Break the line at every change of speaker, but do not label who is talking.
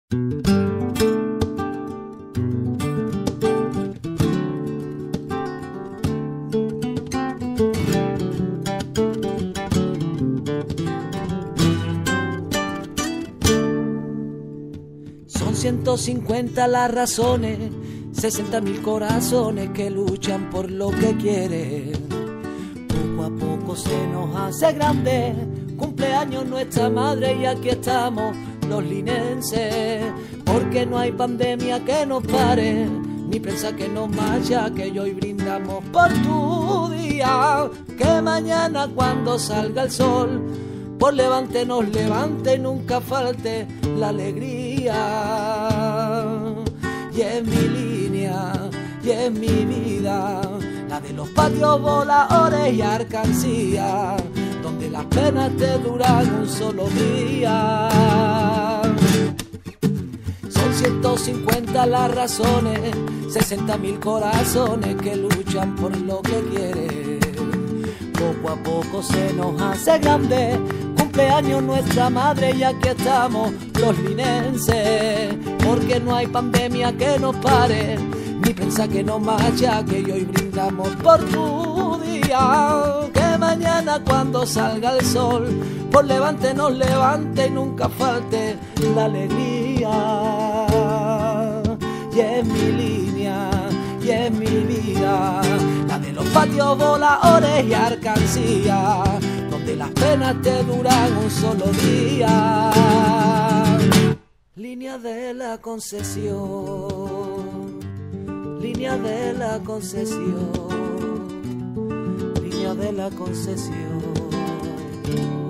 Son 150 las razones, 60.000 corazones que luchan por lo que quieren. Poco a poco se nos hace grande, cumpleaños nuestra madre y aquí estamos los linenses. Porque no hay pandemia que nos pare, ni prensa que nos marcha, que hoy brindamos por tu día. Que mañana cuando salga el sol, por levante nos levante y nunca falte la alegría. Y es mi línea, y es mi vida, la de los patios voladores y alcancía, donde las penas te duran un solo día. Son 150 las razones, 60.000 corazones que luchan por lo que quieren. Poco a poco se nos hace grande, cumpleaños nuestra madre y aquí estamos los linenses. Porque no hay pandemia que nos pare, ni prensa que nos marcha, que hoy brindamos por tu día. Que mañana cuando salga el sol, por levante nos levante y nunca falte la alegría. Y es mi línea, y es mi vida, la de los patios voladores y alcancía, donde las penas te duran un solo día. Línea de la concesión, línea de la concesión, línea de la concesión.